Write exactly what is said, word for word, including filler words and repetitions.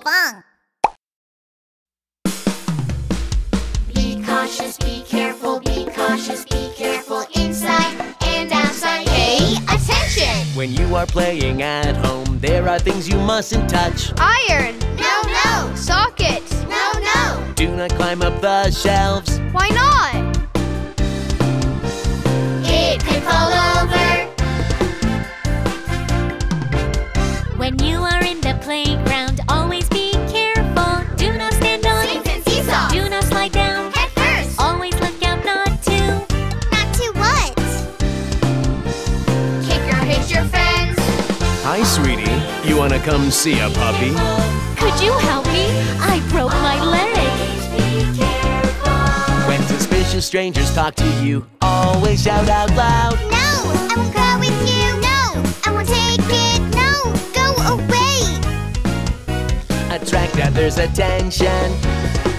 Pinkfong. Be cautious, be careful, be cautious, be careful inside and outside. Pay attention! When you are playing at home, there are things you mustn't touch. Iron! No, no! Socket! No, no! Do not climb up the shelves. Why not? It can fall over. When you are in the playground, always be careful. Do not stand on Swings and seesaw. Do not slide down. Head first. Always look out not to. Not to what? Kick or hit your friends. Hi, sweetie. You wanna come see a puppy? Could you help me? I broke my leg. Be careful. When suspicious strangers talk to you, always shout out loud. No, I won't go with you. No, I won't take it. No, go away. Attract others' attention.